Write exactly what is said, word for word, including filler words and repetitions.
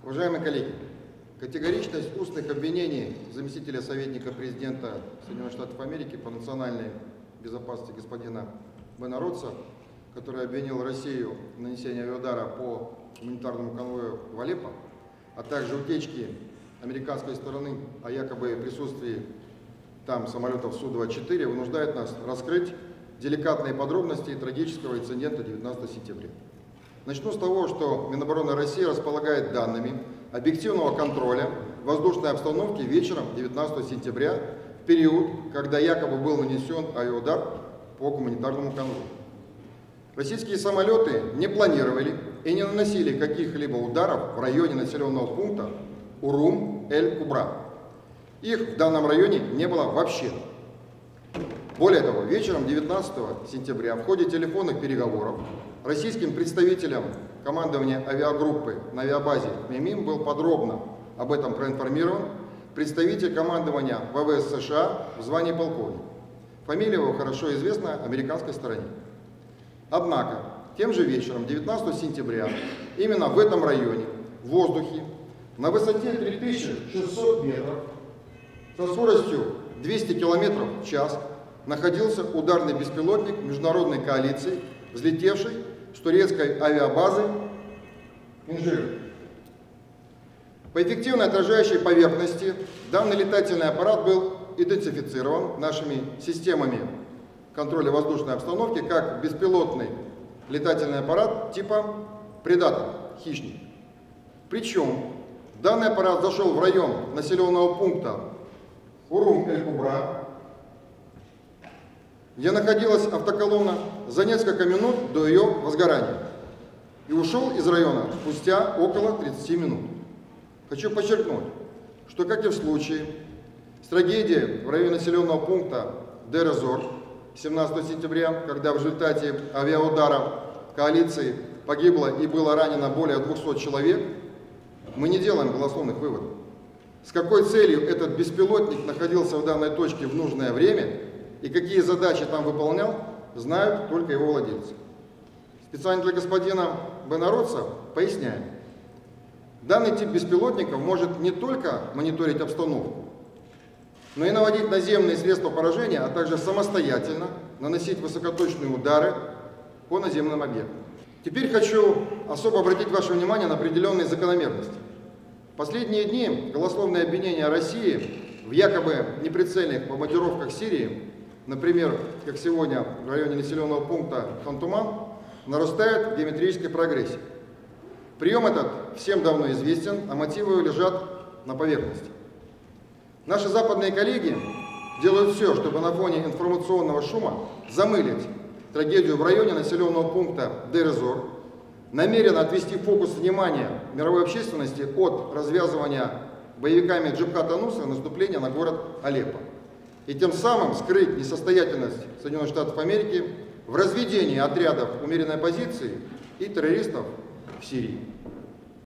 Уважаемые коллеги, категоричность устных обвинений заместителя советника президента Соединенных Штатов Америки по национальной безопасности господина Бена Ротса, который обвинил Россию в нанесении авиаудара по гуманитарному конвою в Алеппо, а также утечки американской стороны о якобы присутствии там самолетов Су двадцать четыре, вынуждает нас раскрыть деликатные подробности трагического инцидента девятнадцатого сентября. Начну с того, что Минобороны России располагает данными объективного контроля воздушной обстановки вечером девятнадцатого сентября, в период, когда якобы был нанесен авиаудар по гуманитарному конвою. Российские самолеты не планировали и не наносили каких-либо ударов в районе населенного пункта Урум-эль-Кубра. Их в данном районе не было вообще. Более того, вечером девятнадцатого сентября в ходе телефонных переговоров российским представителям командования авиагруппы на авиабазе МИМИМ был подробно об этом проинформирован представитель командования ВВС США в звании полковника. Фамилия его хорошо известна американской стороне. Однако, тем же вечером девятнадцатого сентября именно в этом районе, в воздухе, на высоте три тысячи шестьсот метров, со скоростью двести километров в час, находился ударный беспилотник международной коалиции, взлетевший с турецкой авиабазы Инжир. По эффективной отражающей поверхности данный летательный аппарат был идентифицирован нашими системами контроля воздушной обстановки как беспилотный летательный аппарат типа «Предатор», «Хищник». Причем данный аппарат зашел в район населенного пункта Урум-эль-Кубра, где находилась автоколонна, за несколько минут до ее возгорания и ушел из района спустя около тридцати минут. Хочу подчеркнуть, что, как и в случае с трагедией в районе населенного пункта Дейр-эз-Зор семнадцатого сентября, когда в результате авиаудара коалиции погибло и было ранено более двухсот человек, мы не делаем голословных выводов. С какой целью этот беспилотник находился в данной точке в нужное время и какие задачи там выполнял, знают только его владельцы. Специально для господина Бена Ротса поясняем. Данный тип беспилотников может не только мониторить обстановку, но и наводить наземные средства поражения, а также самостоятельно наносить высокоточные удары по наземным объектам. Теперь хочу особо обратить ваше внимание на определенные закономерности. В последние дни голословные обвинения России в якобы неприцельных бомбардировках Сирии, например, как сегодня в районе населенного пункта Хан-Туман, нарастает в геометрической прогрессии. Прием этот всем давно известен, а мотивы лежат на поверхности. Наши западные коллеги делают все, чтобы на фоне информационного шума замылить трагедию в районе населенного пункта Дейр-эз-Зор, намеренно отвести фокус внимания мировой общественности от развязывания боевиками Джабхата ан-Нусра наступления на город Алеппо и тем самым скрыть несостоятельность Соединенных Штатов Америки в разведении отрядов умеренной оппозиции и террористов в Сирии.